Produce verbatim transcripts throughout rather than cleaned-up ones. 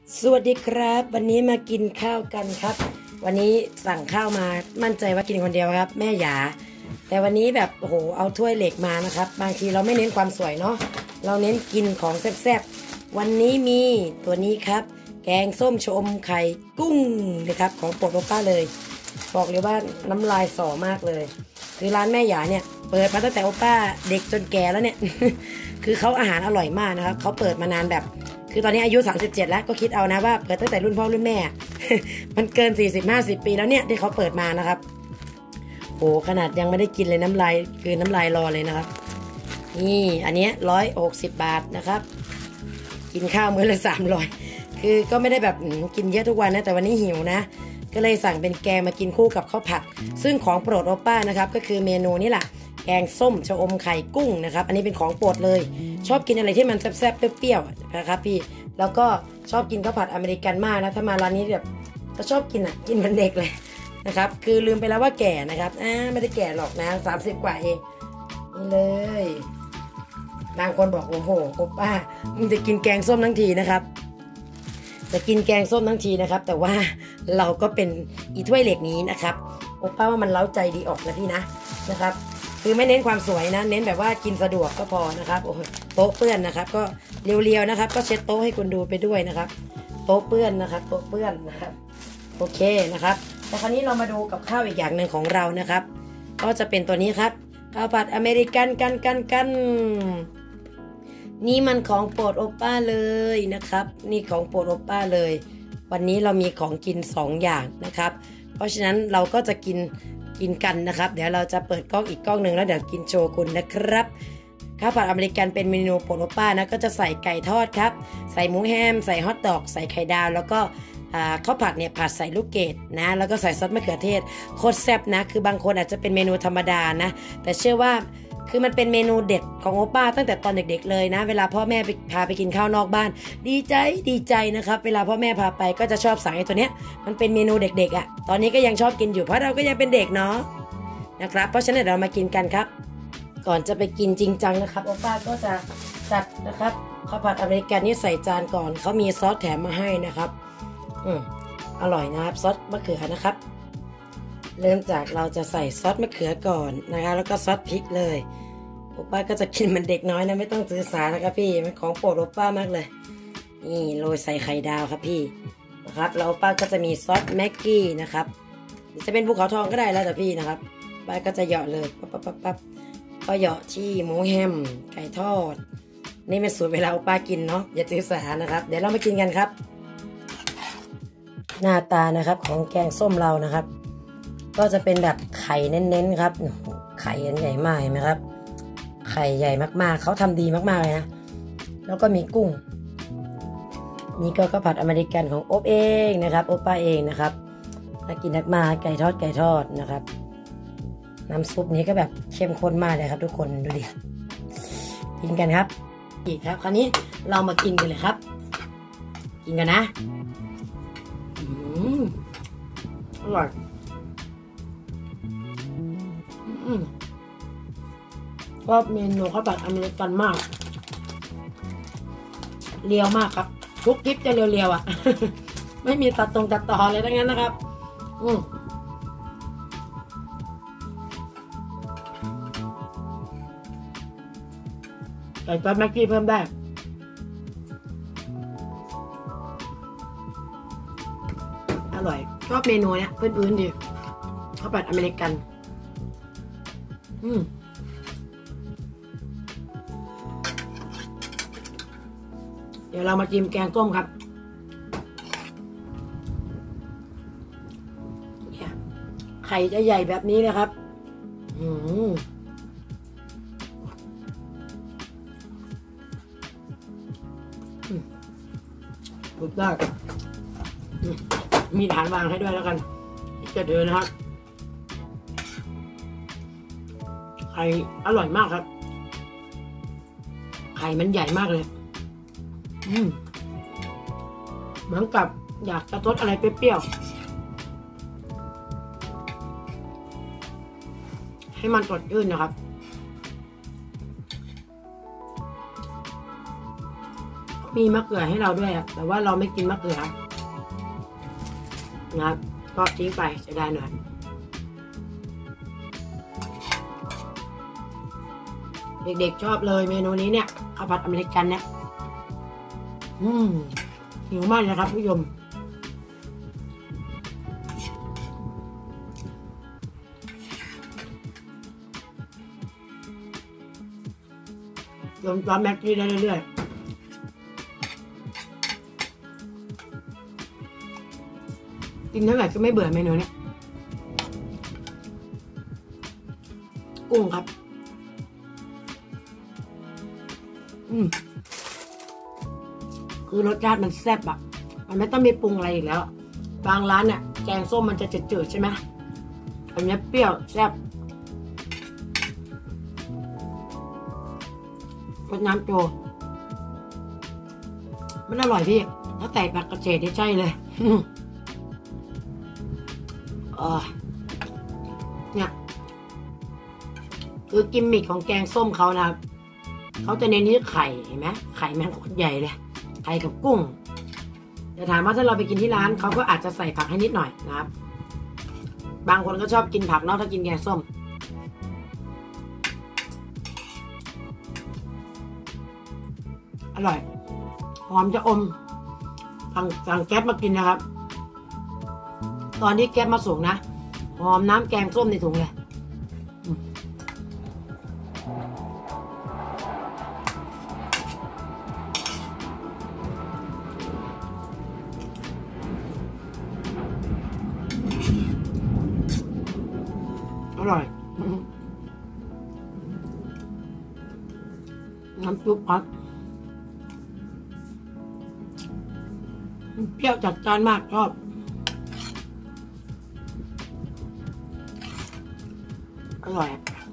สวัสดีครับวันนี้มากินข้าวกันครับวันนี้สั่งข้าวมามั่นใจว่ากินคนเดียวครับแม่หยาแต่วันนี้แบบโอ้โหเอาถ้วยเหล็กมานะครับบางทีเราไม่เน้นความสวยเนาะเราเน้นกินของแซ่บๆวันนี้มีตัวนี้ครับแกงส้มชะอมไข่กุ้งนะครับของโปรดโอป้าเลยบอกเลยว่าน้ำลายส่อมากเลยคือร้านแม่หยาเนี่ยเปิดมาตั้งแต่โอป้าเด็กจนแก่แล้วเนี่ย คือเขาอาหารอร่อยมากนะครับเขาเปิดมานานแบบคือตอนนี้อายุสามสิบเจ็ดแล้วก็คิดเอานะว่าเปิดตั้งแต่รุ่นพ่อรุ่นแม่ มันเกิน สี่สิบ ห้าสิบ ปีแล้วเนี่ยที่เขาเปิดมานะครับโอ้ขนาดยังไม่ได้กินเลยน้ำลายคือน้ำลายรอเลยนะครับนี่อันนี้ร้อยหกสิบบาทนะครับกินข้าวมื้อละสามร้อยคือก็ไม่ได้แบบกินเยอะทุกวันนะแต่วันนี้หิวนะก็เลยสั่งเป็นแกงมากินคู่กับข้าวผัดซึ่งของโปรดโอป้านะครับก็คือเมนูนี้แหละแกงส้มชะอมไข่กุ้งนะครับอันนี้เป็นของโปรดเลยชอบกินอะไรที่มันแซ่บๆเปรี้ยวๆนะครับพี่แล้วก็ชอบกินข้าวผัดอเมริกันมากนะถ้ามาร้านนี้แบบก็ชอบกินอ่ะกินเหมือนเด็กเลยนะครับคือลืมไปแล้วว่าแก่นะครับอ่าไม่ได้แก่หรอกนะสามสิบกว่าเองนี่เลยบางคนบอกโอ้โหโอป้ามึงจะกินแกงส้มทั้งทีนะครับจะกินแกงส้มทั้งทีนะครับแต่ว่าเราก็เป็นอีถ้วยเหล็กนี้นะครับโอป้าว่ามันเล้าใจดีออกนะพี่นะนะครับคือไม่เน้นความสวยนะเน้นแบบว่ากินสะดวกก็พอนะครับโอ้โหโต๊ะเปื้อนนะครับก็เรียวๆนะครับก็เช็ดโต๊ะให้คุณดูไปด้วยนะครับโต๊ะเปื้อนนะครับโต๊ะเปื้อนนะครับโอเคนะครับแต่คราวนี้เรามาดูกับข้าวอีกอย่างหนึ่งของเรานะครับก็จะเป็นตัวนี้ครับข้าวผัดอเมริกันกันกันกันนี่มันของโปรดโอป้าเลยนะครับนี่ของโปรดโอป้าเลยวันนี้เรามีของกินสองอย่างนะครับเพราะฉะนั้นเราก็จะกินกินกันนะครับเดี๋ยวเราจะเปิดกล้องอีกกล้องหนึ่งแล้วเดี๋ยวกินโชว์คุณนะครับข้าวผัดอเมริกันเป็นเมนูโปรดโอป้านะก็จะใส่ไก่ทอดครับใส่หมูแฮมใส่ฮอทดอกใส่ไข่ดาวแล้วก็ข้าวผัดเนี่ยผัดใส่ลูกเกดนะแล้วก็ใส่ซอสมะเขือเทศโคตรแซ่บนะคือบางคนอาจจะเป็นเมนูธรรมดานะแต่เชื่อว่าคือมันเป็นเมนูเด็ดของโอป้าตั้งแต่ตอนเด็กๆเลยนะเวลาพ่อแม่ไปพาไปกินข้าวนอกบ้านดีใจดีใจนะครับเวลาพ่อแม่พาไปก็จะชอบสั่งไอ้ตัวเนี้ยมันเป็นเมนูเด็กๆอ่ะตอนนี้ก็ยังชอบกินอยู่เพราะเราก็ยังเป็นเด็กเนาะนะครับเพราะฉะนั้นเรามากินกันครับก่อนจะไปกินจริงจังนะครับโอป้าก็จะจัดนะครับข้าวผัดอเมริกันนี่ใส่จานก่อนเขามีซอสแถมมาให้นะครับอืมอร่อยนะครับซอสมะเขือนะครับเริ่มจากเราจะใส่ซอสมะเขือก่อนนะคะแล้วก็ซอสพริกเลยโอป้าก็จะกินเหมือนเด็กน้อยนะไม่ต้องถือสานะครับพี่มันของโปรดโอป้ามากเลยนี่โรยใส่ไข่ดาวครับพี่นะครับแล้วโอป้าก็จะมีซอสแม็กกี้นะครับจะเป็นภูเขาทองก็ได้แล้วแต่พี่นะครับป้าก็จะเหยาะเลยปั๊บปั๊บปั๊บปั๊บก็เหยาะที่หมูแฮมไก่ทอดนี่เป็นสูตรเวลาโอป้ากินเนาะอย่าถือสานะครับเดี๋ยวเรามากินกันครับหน้าตานะครับของแกงส้มเรานะครับก็จะเป็นแบบไข่เน้นๆครับไข่ใหญ่มากเห็นไหมครับไข่ใหญ่มากๆเขาทำดีมากๆเลยนะแล้วก็มีกุ้งนี่ก็ข้าวผัดอเมริกันของโอ๊บเองนะครับโอป้าเองนะครับถ้ากินนักมาไก่ทอดไก่ทอดนะครับน้ำซุปนี้ก็แบบเข้มข้นมากเลยครับทุกคนดูดิกินกันครับอีกครับคราวนี้เรามากินกันเลยครับกินกันนะอืมอร่อยอืมชอบเมนูข้าวผัดอเมริกันมากเรียวมากครับทุกคลิปจะเรียวๆอ่ะ ไม่มีตัดตรงตัดต่อเลยทั้งนั้นนะครับอืมใส่ซอสแม็กกี้เพิ่มได้อร่อยชอบเมนูเนี้ยพื้นๆดีข้าวผัดอเมริกันอืมเดี๋ยวเรามาจิ้มแกงส้มครับไข่จะใหญ่แบบนี้นะครับอืมถูกต้องมีฐานวางให้ด้วยแล้วกันจะเดินนะครับไข่อร่อยมากครับไข่มันใหญ่มากเลยอืมเหมือนกับอยากจะทดอะไรเปรี้ยวๆให้มันสดชื่นนะครับ โมีมะเขือให้เราด้วยแต่ว่าเราไม่กินมะเขือนะครับก็ทิ้งไปจะได้หน่อยเด็กๆชอบเลยเมนูนี้เนี่ยข้าวผัดอเมริกันเนี่ยอืมหิวมากนะครับผู้ชมยมร้อนแม็กกี้ได้เรื่อยๆกินเท่าไหร่ก็ไม่เบื่อเมนูนี้กุ้งครับอืมคือรสชาติมันแซ่บอะมันไม่ต้องมีปรุงอะไรอีกแล้วบางร้านเนี่ยแกงส้มมันจะจืดๆใช่ไหมอันนี้เปรี้ยวแซ่บรสน้ำโจมันอร่อยพี่ถ้าใส่ผักกระเฉดได้ใช่เลยเออเนี่ยคือกิมมิคของแกงส้มเขานะครับเขาจะเน้นที่ไข่เห็นไหมไข่แมงโคตรใหญ่เลยไข่กับกุ้งแต่ถามว่าถ้าเราไปกินที่ร้านเขาก็อาจจะใส่ผักให้นิดหน่อยนะครับบางคนก็ชอบกินผักเนาะถ้ากินแกงส้มอร่อยหอมจะอมสั่งสั่งแก๊ปมากินนะครับตอนที่แก๊ปมาส่งนะหอมน้ำแกงส้มในถุงเลยอร่อยน้ำซุปครับเปรี้ยวจัดจ้านมากชอบอร่อย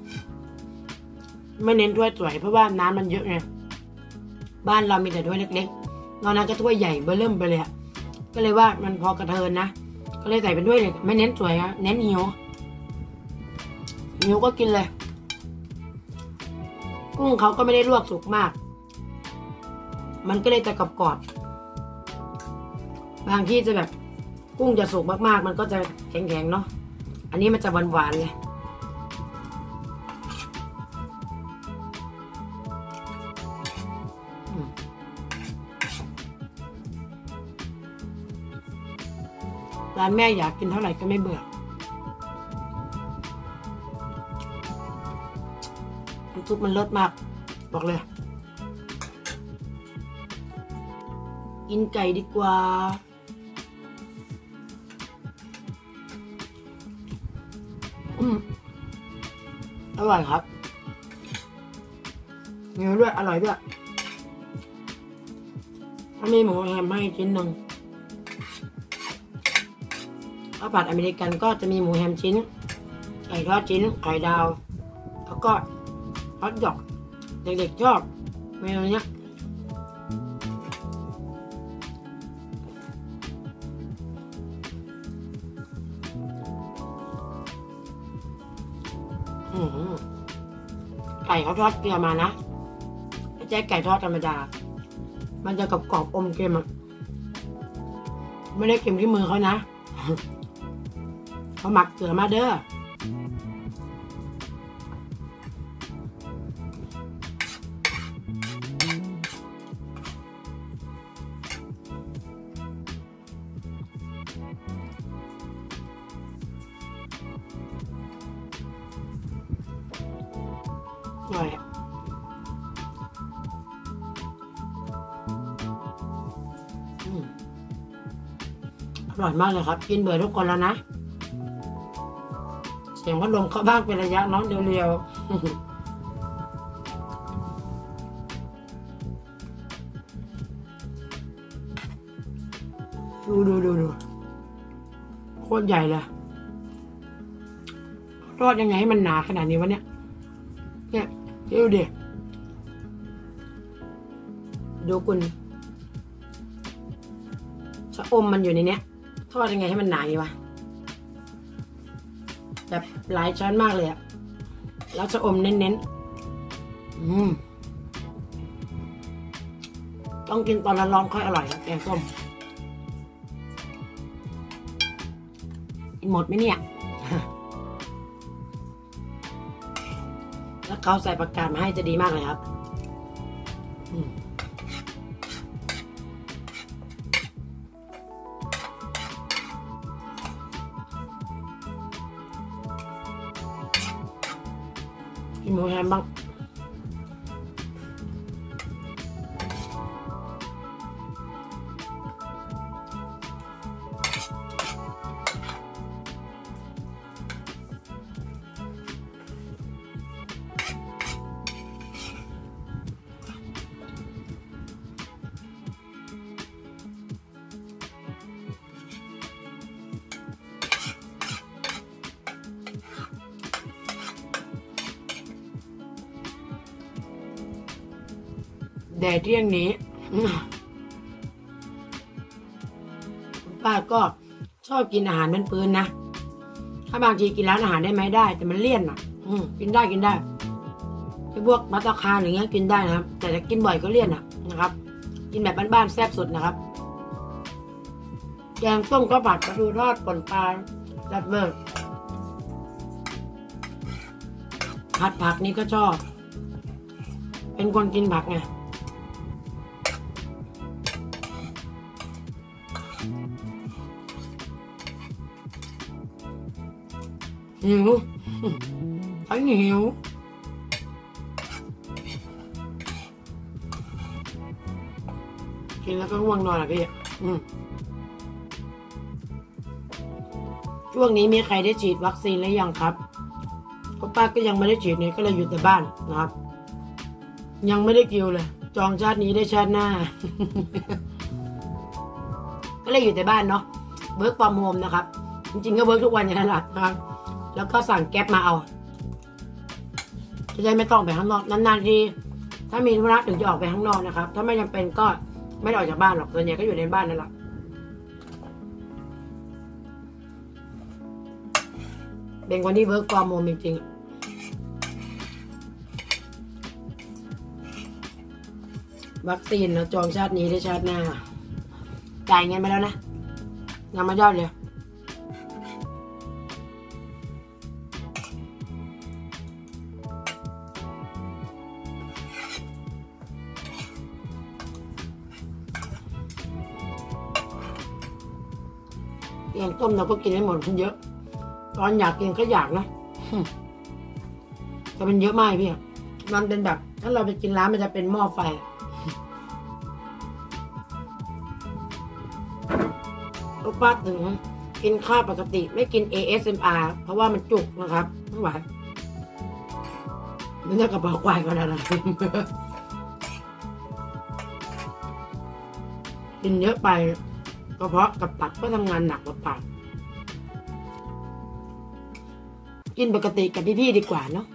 ไม่เน้นถ้วยสวยเพราะว่าน้ำมันเยอะไงบ้านเรามีแต่ถ้วยเล็กๆนอกนั้นก็ถ้วยใหญ่เบอร์เริ่มไปเลยก็เลยว่ามันพอกระเทินนะก็เลยใส่เป็นถ้วยเลยไม่เน้นสวยนะเน้นหิวหิวก็กินเลยกุ้งเขาก็ไม่ได้ลวกสุกมากมันก็เลยจะกรอบๆบางที่จะแบบกุ้งจะสุกมากๆมันก็จะแข็งๆเนาะอันนี้มันจะหวานๆเลยร้านแม่อยากกินเท่าไหร่ก็ไม่เบื่อซุปมันเลิศมากบอกเลยกินไก่ดีกว่าอืมอร่อยครับเนื้อด้วยอร่อยด้วยถ้ามีหมูแฮมให้ชิ้นหนึ่งข้าวผัดอเมริกันก็จะมีหมูแฮมชิ้นไก่ทอดชิ้นไข่ดาวแล้วก็ฮอทดอกเด็กๆชอบเมนูนี้ไก่เขาทอดเกลือมานะไม่ใช่ไก่ทอดธรรมดามันจะกรอบๆอมเค็มอ่ะไม่ได้เค็มที่มือเขานะเขาหมักเกลือมาเด้ออร่อยอร่อยมากเลยครับกินเบื่อทุกคนแล้วนะเสียงพัดลมเข้าบ้างเป็นระยะน้องเรียวๆดูดูดูดูโคตรใหญ่เลยทอดยังไงให้มันหนาขนาดนี้วะเนี่ยเนี่ยดูดิดูคุณชะอมมันอยู่ในเนี้ยทอดยังไงให้มันหนาอย่างวะแบบหลายช้อนมากเลยอะแล้วชะอมเน้นๆอืมต้องกินตอนร้อนๆค่อยอร่อยครับแกงส้มกินหมดไหมเนี่ย แล้วเขาใส่ผักกาดมาให้จะดีมากเลยครับกินหมูแฮมบ้างแดดเที่ยงนี้ป้าก็ชอบกินอาหารเป็นปืนนะถ้าบางทีกินร้านอาหารได้ไหมได้แต่มันเลี่ยนอ่ะอืมกินได้กินได้ที่พวกมัตตาคารอย่างเงี้ยกินได้นะครับแต่จะกินบ่อยก็เลี่ยนอ่ะนะครับกินแบบบ้านๆแซ่บสุดนะครับแกงส้มก็ผัดปลาทูทอดป่นปลาจัดเบอร์ผัดผักนี่ก็ชอบเป็นคนกินผักไงหิวไอ้หิวกินแล้วก็ง่วงนอนอ่ะพี่ช่วงนี้มีใครได้ฉีดวัคซีนแล้วยังครับก็ป้าก็ยังไม่ได้ฉีดเนี่ยก็เลยอยู่แต่บ้านนะครับยังไม่ได้คิวเลยจองชาตินี้ได้ชาติหน้า ก็เลยอยู่แต่บ้านเนาะเวิร์กฟอร์มโฮมนะครับจริงๆก็เวิร์กทุกวันอย่างนั้นแหละนะครับแล้วก็สั่งแก๊ปมาเอาจะได้ไม่ต้องไปข้างนอกนานๆทีถ้ามีธุระถึงจะออกไปข้างนอกนะครับถ้าไม่จำเป็นก็ไม่ได้ออกจากบ้านหรอกส่วนใหญ่ก็อยู่ในบ้านนั่นแหละเป็นคนที่เวิร์กฟอร์มโฮมจริงๆวัคซีนเราจองชาตินี้ได้ชาติหน้าจ่ายเงินไปแล้วนะยังไม่ยอดเลยแกงต้มเราก็กินให้หมดเยอะตอนอยากกินก็อยากนะแต่มันเยอะมากพี่มันเป็นแบบถ้าเราไปกินร้านมันจะเป็นหม้อไฟลูกป้าถึงกินข้าวปกติไม่กิน เอ เอส เอ็ม อาร์ เพราะว่ามันจุกนะครับไม่ไหวมันจะกระเพาะควายก็ได้นะกินเยอะไปกระเพาะกับตับก็ทำงานหนักกว่าปากกินปกติกับพี่ๆดีกว่าเนาะ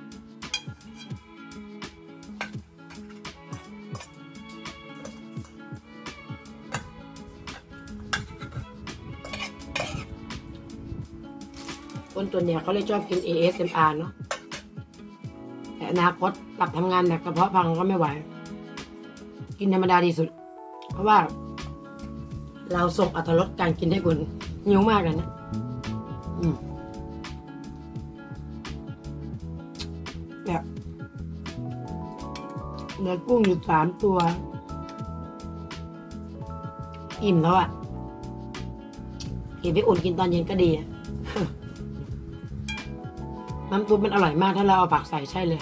คนตัวเนี่ยเขาเลยชอบกิน เอ เอส เอ็ม อาร์ เนาะแต่อนาคตตับทำงานหนักกระเพาะพังก็ไม่ไหวกินธรรมดาดีสุดเพราะว่าเราส่งอรรถรสการกินให้คุณหิวมากเลยนะอืมแบบเนื้อกุ้งอยู่สามตัวอิ่มแล้วอ่ะเก็บไปอุ่นกินตอนเย็นก็ดีน้ำซุปมันอร่อยมากถ้าเราเอาผักใส่ใช่เลย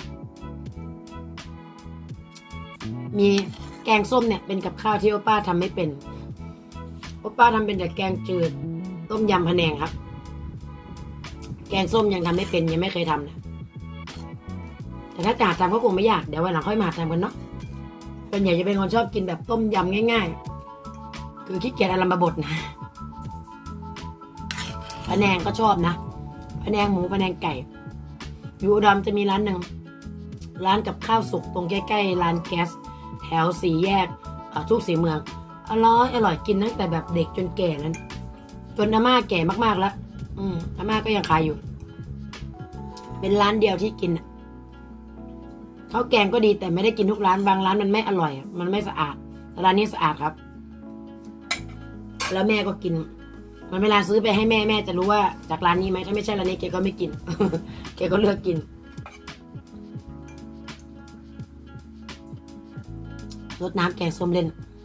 มีแกงส้มเนี่ยเป็นกับข้าวที่โอป้าทำไม่เป็นโอป้าทำเป็นแต่แกงจืดต้มยำพะแนงครับแกงส้มยังทำไม่เป็นยังไม่เคยทำนะแต่ถ้าจะหาทำก็คงไม่ยากเดี๋ยววันหลังค่อยมาทำกันเนาะส่วนใหญ่จะเป็นคนชอบกินแบบต้มยำง่ายๆคือขี้เกียจอะไรมาบดนะพะแนงก็ชอบนะพะแนงหมูพะแนงไก่อยู่อุดรจะมีร้านหนึ่งร้านกับข้าวสุกตรงใกล้ๆร้านแก๊สแถวสี่แยกทุกสีเมืองอร่อยอร่อยกินตั้งแต่แบบเด็กจนแก่นั้นจนอาม่าแก่มากๆแล้วอืมอาม่าก็ยังขายอยู่เป็นร้านเดียวที่กินข้าวแกงก็ดีแต่ไม่ได้กินทุกร้านบางร้านมันไม่อร่อยมันไม่สะอาดร้านนี้สะอาดครับแล้วแม่ก็กินมันเวลาซื้อไปให้แม่แม่จะรู้ว่าจากร้านนี้ไหมถ้าไม่ใช่ร้านนี้แกก็ไม่กิน แกก็เลือกกินรดน้ำแกงส้มเล่น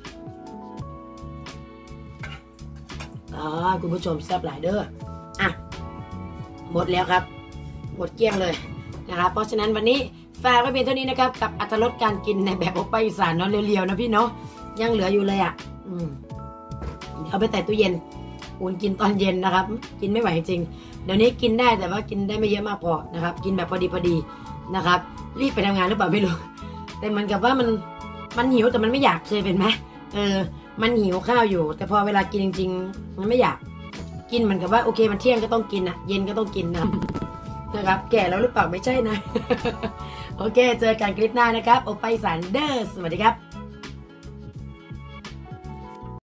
อ๋อคุณผู้ชมแซ่บหลายเด้ออ่ะหมดแล้วครับหมดเกลี้ยงเลยนะครับเพราะฉะนั้นวันนี้ฝากไว้เพียงเท่านี้นะครับกับอรรถรสการกินในแบบโอป้าอีสานเนาะเรียวๆนะพี่เนาะยังเหลืออยู่เลยอ่ะอืมเอาไปแต่ตู้เย็นอุ่นกินตอนเย็นนะครับกินไม่ไหวจริงเดี๋ยวนี้กินได้แต่ว่ากินได้ไม่เยอะมากพอนะครับกินแบบพอดีพอดีนะครับรีบไปทำงานหรือเปล่าไม่รู้แต่เหมือนกับว่ามันมันหิวแต่มันไม่อยากเคยเป็นไหมเออมันหิวข้าวอยู่แต่พอเวลากินจริงๆมันไม่อยากกินเหมือนกับว่าโอเคมันเที่ยงก็ต้องกินอ่ะเย็นก็ต้องกินนะนะครับแก่แล้วหรือเปล่าไม่ใช่นะ โอเคเจอกันคลิปหน้านะครับโอป้าอีสานเด้อสวัสดีครับ